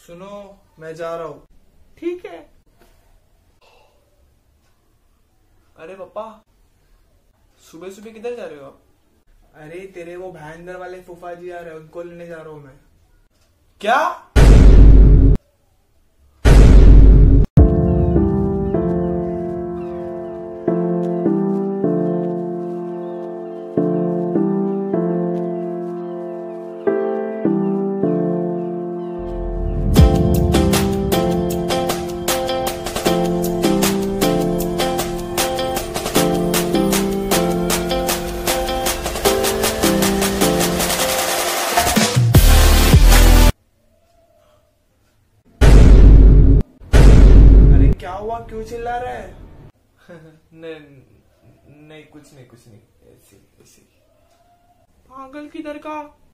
सुनो, मैं जा रहा हूँ। ठीक है। अरे पापा, सुबह सुबह किधर जा रहे हो आप? अरे तेरे वो भाईंदर वाले फूफा जी आ रहे हैं, उनको लेने जा रहा हूँ मैं। क्या? क्या हुआ, क्यों चिल्ला रहा है? नहीं कुछ नहीं ऐसे ऐसे। पागल किधर का,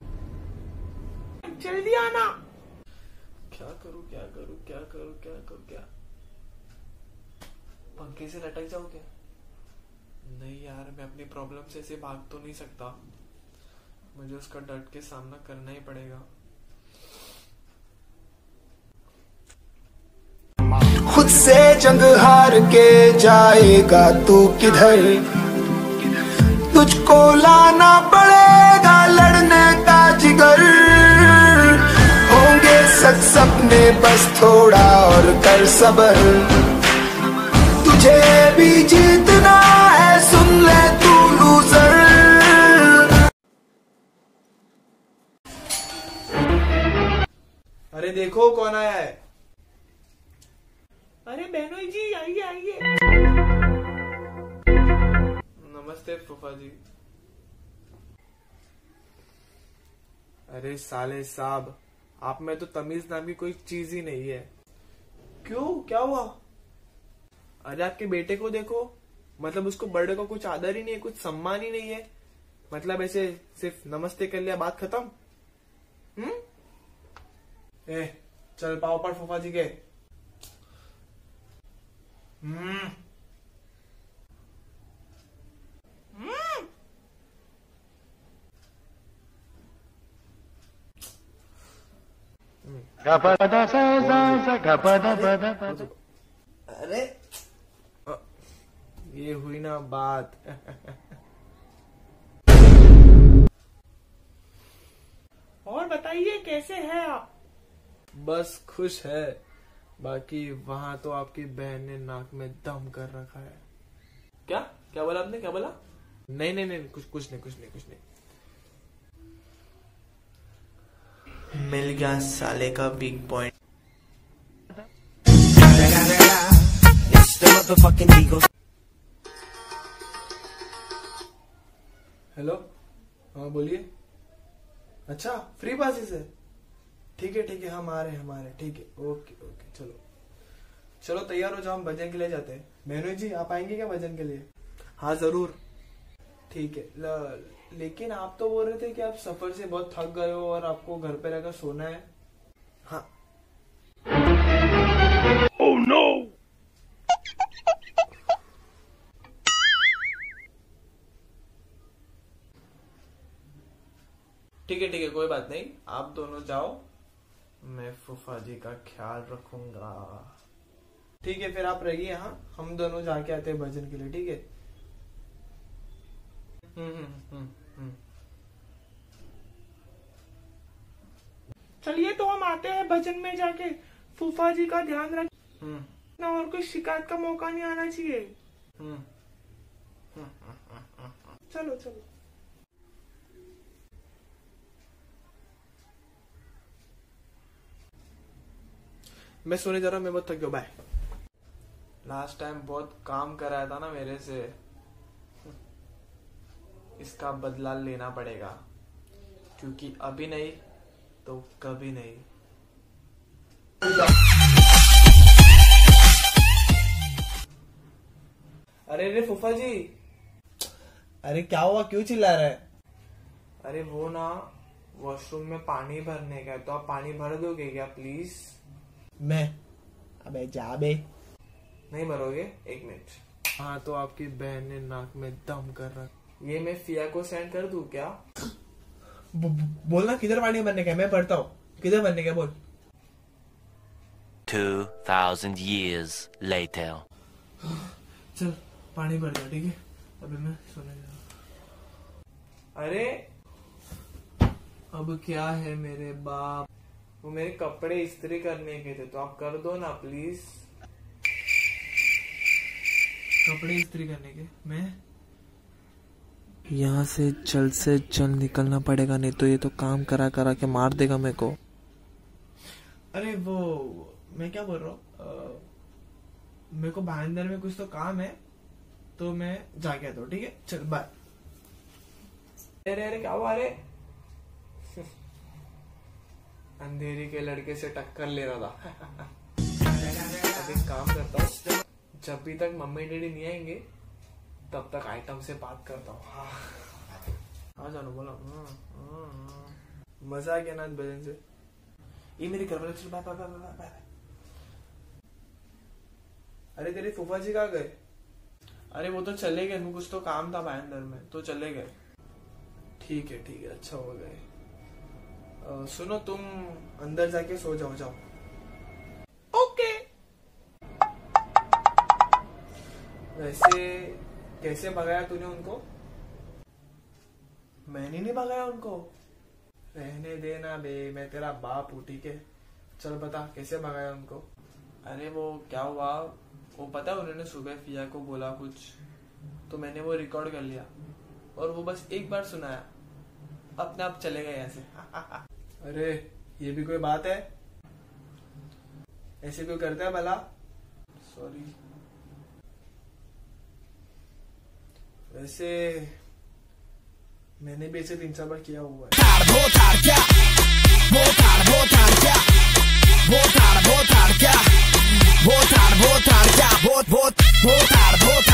जल्दी आना। क्या करूं क्या? पंखे से लटक जाऊं क्या? नहीं यार, मैं अपनी प्रॉब्लम से ऐसे भाग तो नहीं सकता, मुझे उसका डट के सामना करना ही पड़ेगा। खुद से जंग हार के जाएगा तू किधर, तुझको लाना पड़ेगा लड़ने का जिगर। होंगे सच सपने, बस थोड़ा और कर सबर, तुझे भी जीतना है, सुन ले तू लूजर। अरे देखो कौन आया है। अरे बहनोई जी, आइए। नमस्ते फूफा जी। अरे साले साहब, आप में तो तमीज नाम की कोई चीज ही नहीं है। क्यों, क्या हुआ? अरे आपके बेटे को देखो, मतलब उसको बर्थडे को कुछ आदर ही नहीं है, कुछ सम्मान ही नहीं है। मतलब ऐसे सिर्फ नमस्ते कर लिया, बात खत्म। ए, चल पाओ पर फूफा जी के। अरे ये हुई ना बात। और बताइए कैसे हैं आप? बस खुश है, बाकी वहां तो आपकी बहन ने नाक में दम कर रखा है। क्या बोला आपने, क्या बोला? नहीं कुछ नहीं। मिल गया साले का वीक पॉइंट। हेलो, हाँ बोलिए। अच्छा, फ्री पासेस है? ठीक है, हम आ रहे हैं, ठीक है, ओके चलो तैयार हो जाओ, हम भजन के लिए जाते हैं। मेनू जी, आप आएंगे क्या भजन के लिए? हाँ जरूर। ठीक है। लेकिन आप तो बोल रहे थे कि आप सफर से बहुत थक गए हो और आपको घर पे रहकर सोना है। हाँ। Oh no. ठीक है, कोई बात नहीं, आप दोनों जाओ, मैं फूफा जी का ख्याल रखूंगा। ठीक है, फिर आप रहिए यहाँ, हम दोनों जाके आते हैं भजन के लिए, ठीक है? चलिए तो हम आते हैं भजन में जाके। फूफा जी का ध्यान रखना और कोई शिकायत का मौका नहीं आना चाहिए। चलो। मैं सोने जा रहा हूँ, मैं बहुत थक गया, बाय। लास्ट टाइम बहुत काम कराया था ना मेरे से, इसका बदला लेना पड़ेगा, क्योंकि अभी नहीं तो कभी नहीं। अरे फूफा जी, अरे क्या हुआ, क्यों चिल्ला रहा है? अरे वो ना, वॉशरूम में पानी भरने का है, तो आप पानी भर दोगे क्या प्लीज? अबे जा बे। नहीं भरोगे? एक मिनट। हाँ, तो आपकी बहन ने नाक में दम कर रखा, ये मैं फिया को सेंड कर दूं क्या? बोलना किधर पानी भरने का है, मैं पढ़ता हूँ, किधर भरने का बोल। 2,000 years later. चल पानी भर जा, ठीक है? अभी मैं सोने जा रहा हूँ। अरे अब क्या है मेरे बाप, वो मेरे कपड़े इस्त्री करने के थे तो आप कर दो ना प्लीज। कपड़े इस्त्री करने के मैं यहाँ से जल्द निकलना पड़ेगा, नहीं तो ये तो काम करा करा के मार देगा मेरे को। अरे वो मैं क्या बोल रहा हूँ, मेरे को भाईंदर में कुछ तो काम है तो मैं जाके आता हूँ, ठीक है? चल बाय। अरे अरे क्या हुआ? अरे अंधेरी के लड़के से टक्कर ले रहा था। अभी काम करता हूँ, जब भी तक मम्मी डैडी नहीं आएंगे तब तक आइटम से बात करता हूँ। हाँ जानो बोला। मजा आ गया ना भजन से। ये मेरी घर वाले, चल बाय बाय बाय बाय। अरे तेरे फूफा जी कहाँ गए? अरे वो तो चले गए, कुछ तो काम था भाईंदर में तो चले गए। ठीक है अच्छा हो गए। सुनो तुम अंदर जाके सो जाओ। ओके। वैसे कैसे भगाया तूने उनको? मैंने नहीं भगाया उनको। रहने देना बे, मैं तेरा बाप हूँ, ठीक है? चल बता कैसे भगाया उनको? अरे वो क्या हुआ, वो पता है उन्होंने सुबह फिया को बोला कुछ, तो मैंने वो रिकॉर्ड कर लिया और वो बस एक बार सुनाया, अपने आप चले गए यहाँ से। अरे ये भी कोई बात है? ऐसे कोई करता है भला? सॉरी। वैसे मैंने भी ऐसे 3-4 बार किया हुआ है।